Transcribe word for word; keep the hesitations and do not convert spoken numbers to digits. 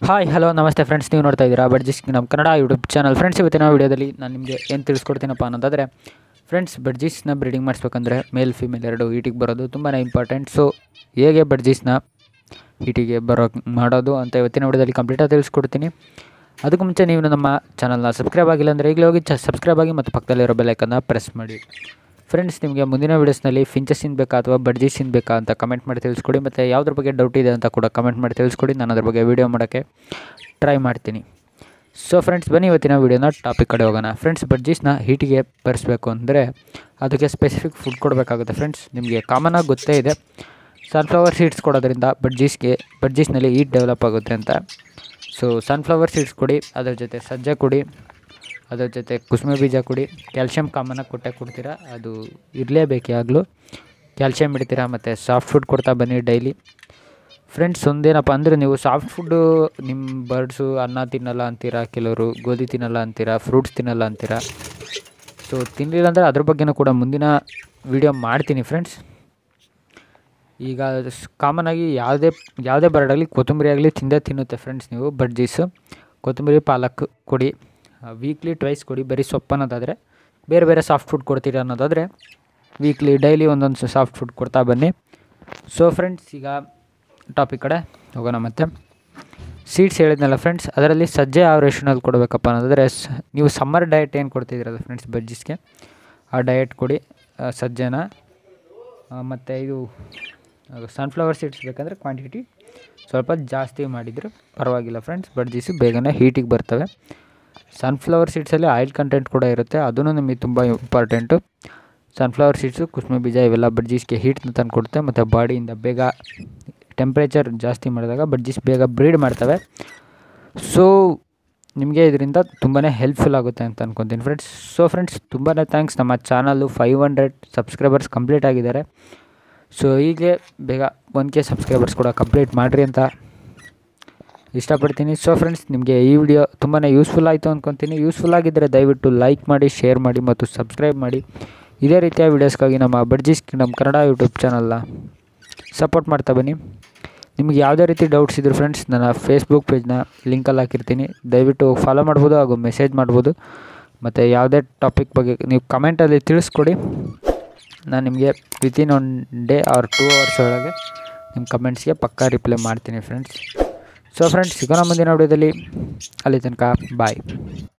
Hi hello ನಮಸ್ತೆ friends, ನೀವು ನೋಡ್ತಾ ಇದ್ದೀರಾ ಬಡ್ಜಿಸ್ಕಿಂಗ್ ಕನ್ನಡ ಯೂಟ್ಯೂಬ್ ಚಾನಲ್. ಫ್ರೆಂಡ್ಸ್, ಇವತ್ತಿನ ವೀಡಿಯೋದಲ್ಲಿ ನಾನು ನಿಮಗೆ ಏನು ತಿಳಿಸ್ಕೊಡ್ತೀನಪ್ಪ ಅನ್ನೋದಾದರೆ, ಫ್ರೆಂಡ್ಸ್ ಬಡ್ಜೀಸ್ನ ಬ್ರೀಡಿಂಗ್ ಮಾಡಿಸ್ಬೇಕಂದ್ರೆ ಮೇಲ್ ಫಿಮೇಲ್ ಎರಡು ಹೀಟಿಗೆ ಬರೋದು ತುಂಬಾ ಇಂಪಾರ್ಟೆಂಟ್. ಸೊ ಹೇಗೆ ಬಡ್ಜೀಸ್ನ ಹೀಟಿಗೆ ಬರೋ ಮಾಡೋದು ಅಂತ ಇವತ್ತಿನ ವೀಡಿಯೋದಲ್ಲಿ ಕಂಪ್ಲೀಟಾಗಿ ತಿಳಿಸ್ಕೊಡ್ತೀನಿ. ಅದಕ್ಕೂ ಮುಂಚೆ ನೀವು ನಮ್ಮ ಚಾನಲ್ನ ಸಬ್ಸ್ಕ್ರೈಬ್ ಆಗಿಲ್ಲ ಅಂದರೆ ಈಗಲೇ ಹೋಗಿ ಚ ಸಬ್ಸ್ಕ್ರೈಬ್ ಆಗಿ ಮತ್ತು ಪಕ್ಕದಲ್ಲಿರೋ ಬೆಲ್ಲೈಕನ್ನ ಪ್ರೆಸ್ ಮಾಡಿ. ಫ್ರೆಂಡ್ಸ್, ನಿಮಗೆ ಮುಂದಿನ ವೀಡಿಯೋಸ್ನಲ್ಲಿ ಫಿಂಚಸ್ಸಿನ ಬೇಕಾ ಅಥವಾ ಬಡ್ಜೀಸಿನ ಬೇಕಾ ಅಂತ ಕಮೆಂಟ್ ಮಾಡಿ ತಿಳಿಸ್ಕೊಡಿ. ಮತ್ತು ಯಾವುದ್ರ ಬಗ್ಗೆ ಡೌಟ್ ಇದೆ ಅಂತ ಕೂಡ ಕಮೆಂಟ್ ಮಾಡಿ ತಿಳಿಸ್ಕೊಡಿ. ನಾನು ಅದ್ರ ಬಗ್ಗೆ ವೀಡಿಯೋ ಮಾಡೋಕ್ಕೆ ಟ್ರೈ ಮಾಡ್ತೀನಿ. ಸೊ ಫ್ರೆಂಡ್ಸ್, ಬನ್ನಿ ಇವತ್ತಿನ ವೀಡಿಯೋನ ಟಾಪಿಕ್ ಕಡೆ ಹೋಗೋಣ. ಫ್ರೆಂಡ್ಸ್, ಬಡ್ಜೀಸ್ನ ಹೀಟಿಗೆ ಬರೆಸಬೇಕು ಅಂದರೆ ಅದಕ್ಕೆ ಸ್ಪೆಸಿಫಿಕ್ ಫುಡ್ ಕೊಡಬೇಕಾಗುತ್ತೆ. ಫ್ರೆಂಡ್ಸ್, ನಿಮಗೆ ಕಾಮನಾಗಿ ಗೊತ್ತೇ ಇದೆ, ಸನ್ಫ್ಲವರ್ ಸೀಡ್ಸ್ ಕೊಡೋದ್ರಿಂದ ಬಡ್ಜೀಸ್ಗೆ ಬಡ್ಜೀಸ್ನಲ್ಲಿ ಹೀಟ್ ಡೆವಲಪ್ ಆಗುತ್ತೆ ಅಂತ. ಸೊ ಸನ್ಫ್ಲವರ್ ಸೀಡ್ಸ್ ಕೊಡಿ, ಅದರ ಜೊತೆ ಸಜ್ಜೆ ಕೊಡಿ, ಅದರ ಜೊತೆ ಕುಸುಮೆ ಬೀಜ ಕೊಡಿ. ಕ್ಯಾಲ್ಶಿಯಂ ಕಾಮನಾಗಿ ಕೊಟ್ಟೆ ಕೊಡ್ತೀರಾ, ಅದು ಇರಲೇಬೇಕು. ಯಾವಾಗಲೂ ಕ್ಯಾಲ್ಶಿಯಂ ಇಡ್ತೀರಾ. ಮತ್ತು ಸಾಫ್ಟ್ ಫುಡ್ ಕೊಡ್ತಾ ಬನ್ನಿ ಡೈಲಿ. ಫ್ರೆಂಡ್ಸ್, ಒಂದೇನಪ್ಪ ಅಂದರೆ, ನೀವು ಸಾಫ್ಟ್ ಫುಡ್ಡು ನಿಮ್ಮ ಬರ್ಡ್ಸು ಅನ್ನ ತಿನ್ನಲ್ಲ ಅಂತೀರಾ, ಕೆಲವರು ಗೋಧಿ ತಿನ್ನಲ್ಲ ಅಂತೀರಾ, ಫ್ರೂಟ್ಸ್ ತಿನ್ನಲ್ಲ ಅಂತೀರಾ. ಸೊ ತಿನ್ನಲಿಲ್ಲ ಅಂದರೆ ಅದ್ರ ಬಗ್ಗೆನೂ ಕೂಡ ಮುಂದಿನ ವೀಡಿಯೋ ಮಾಡ್ತೀನಿ. ಫ್ರೆಂಡ್ಸ್, ಈಗ ಕಾಮನಾಗಿ ಯಾವುದೇ ಯಾವುದೇ ಬರ್ಡ್ ಆಗಲಿ ಕೊತ್ತಂಬರಿ ಆಗಲಿ ತಿಂದೇ ತಿನ್ನುತ್ತೆ. ಫ್ರೆಂಡ್ಸ್, ನೀವು ಬಡ್ಜೀಸು ಕೊತ್ತಂಬರಿ ಪಾಲಕ್ ಕೊಡಿ, ವೀಕ್ಲಿ ಟ್ವೈಸ್ ಕೊಡಿ. ಬರೀ ಸೊಪ್ಪನ್ನೋದಾದರೆ, ಬೇರೆ ಬೇರೆ ಸಾಫ್ಟ್ ಫುಡ್ ಕೊಡ್ತೀರಿ ಅನ್ನೋದಾದರೆ ವೀಕ್ಲಿ ಡೈಲಿ ಒಂದೊಂದು ಸಾಫ್ಟ್ ಫುಡ್ ಕೊಡ್ತಾ ಬನ್ನಿ. ಸೊ ಫ್ರೆಂಡ್ಸ್, ಈಗ ಟಾಪಿಕ್ ಕಡೆ ಹೋಗೋಣ. ಮತ್ತು ಸೀಡ್ಸ್ ಹೇಳಿದ್ನಲ್ಲ ಫ್ರೆಂಡ್ಸ್, ಅದರಲ್ಲಿ ಸಜ್ಜೆ ಯಾವ ರೇಷನಲ್ಲಿ ಕೊಡಬೇಕಪ್ಪ ಅನ್ನೋದಾದರೆ, ನೀವು ಸಮ್ಮರ್ ಡಯಟ್ ಏನು ಕೊಡ್ತಿದ್ದೀರಲ್ಲ ಫ್ರೆಂಡ್ಸ್ ಬಡ್ಜೀಸ್ಗೆ, ಆ ಡಯಟ್ ಕೊಡಿ ಸಜ್ಜೆನ. ಮತ್ತು ಇದು ಸನ್ಫ್ಲವರ್ ಸೀಡ್ಸ್ ಬೇಕಂದರೆ ಕ್ವಾಂಟಿಟಿ ಸ್ವಲ್ಪ ಜಾಸ್ತಿ ಮಾಡಿದರೂ ಪರವಾಗಿಲ್ಲ. ಫ್ರೆಂಡ್ಸ್, ಬಡ್ಜೀಸು ಬೇಗನೆ ಹೀಟಿಗೆ ಬರ್ತವೆ. ಸನ್ಫ್ಲವರ್ ಸೀಡ್ಸಲ್ಲಿ ಆಯಿಲ್ ಕಂಟೆಂಟ್ ಕೂಡ ಇರುತ್ತೆ, ಅದೂ ನಮಗೆ ತುಂಬ ಇಂಪಾರ್ಟೆಂಟು. ಸನ್ಫ್ಲವರ್ ಸೀಡ್ಸು, ಕುಸುಮೆ ಬೀಜ ಇವೆಲ್ಲ ಬಡ್ಜೀಸ್ಗೆ ಹೀಟ್ನ ತಂದು ಕೊಡುತ್ತೆ. ಮತ್ತು ಬಾಡಿಯಿಂದ ಬೇಗ ಟೆಂಪ್ರೇಚರ್ ಜಾಸ್ತಿ ಮಾಡಿದಾಗ ಬಡ್ಜೀಸ್ ಬೇಗ ಬ್ರೀಡ್ ಮಾಡ್ತವೆ. ಸೊ ನಿಮಗೆ ಇದರಿಂದ ತುಂಬಾ ಹೆಲ್ಪ್ಫುಲ್ ಆಗುತ್ತೆ ಅಂತ ಅಂದ್ಕೊತೀನಿ ಫ್ರೆಂಡ್ಸ್. ಸೊ ಫ್ರೆಂಡ್ಸ್, ತುಂಬಾ ಥ್ಯಾಂಕ್ಸ್. ನಮ್ಮ ಚಾನಲ್ಲು ಫೈವ್ ಹಂಡ್ರೆಡ್ ಸಬ್ಸ್ಕ್ರೈಬರ್ಸ್ ಕಂಪ್ಲೀಟ್ ಆಗಿದ್ದಾರೆ. ಸೊ ಹೀಗೆ ಬೇಗ ಒನ್ ಕೆ ಸಬ್ಸ್ಕ್ರೈಬರ್ಸ್ ಕೂಡ ಕಂಪ್ಲೀಟ್ ಮಾಡಿರಿ ಅಂತ ಇಷ್ಟಪಡ್ತೀನಿ. ಸೊ ಫ್ರೆಂಡ್ಸ್, ನಿಮಗೆ ಈ ವಿಡಿಯೋ ತುಂಬಾ ಯೂಸ್ಫುಲ್ ಆಯಿತು ಅಂದ್ಕೊತೀನಿ. ಯೂಸ್ಫುಲ್ ಆಗಿದ್ದರೆ ದಯವಿಟ್ಟು ಲೈಕ್ ಮಾಡಿ, ಶೇರ್ ಮಾಡಿ ಮತ್ತು ಸಬ್ಸ್ಕ್ರೈಬ್ ಮಾಡಿ. ಇದೇ ರೀತಿಯ ವೀಡಿಯೋಸ್ಗಾಗಿ ನಮ್ಮ ಬಡ್ಜಿಸ್ಕಿಂಗ್ ಕನ್ನಡ ಯೂಟ್ಯೂಬ್ ಚಾನಲ್ನ ಸಪೋರ್ಟ್ ಮಾಡ್ತಾ ಬನ್ನಿ. ನಿಮಗೆ ಯಾವುದೇ ರೀತಿ ಡೌಟ್ಸ್ ಇದ್ದರೂ ಫ್ರೆಂಡ್ಸ್, ನನ್ನ ಫೇಸ್ಬುಕ್ ಪೇಜ್ನ ಲಿಂಕಲ್ಲಿ ಹಾಕಿರ್ತೀನಿ, ದಯವಿಟ್ಟು ಫಾಲೋ ಮಾಡ್ಬೋದು ಹಾಗೂ ಮೆಸೇಜ್ ಮಾಡ್ಬೋದು. ಮತ್ತು ಯಾವುದೇ ಟಾಪಿಕ್ ಬಗ್ಗೆ ನೀವು ಕಮೆಂಟಲ್ಲಿ ತಿಳಿಸ್ಕೊಡಿ, ನಾನು ನಿಮಗೆ within one day or two hours ಒಳಗೆ ನಿಮ್ಮ ಕಮೆಂಟ್ಸ್ಗೆ ಪಕ್ಕಾ ರಿಪ್ಲೈ ಮಾಡ್ತೀನಿ ಫ್ರೆಂಡ್ಸ್. ಸೊ ಫ್ರೆಂಡ್ಸ್, ಸಿಗೋಣ ಮುಂದಿನ ವಿಡಿಯೋದಲ್ಲಿ. ಅಲ್ಲಿ ತನಕ ಬಾಯ್.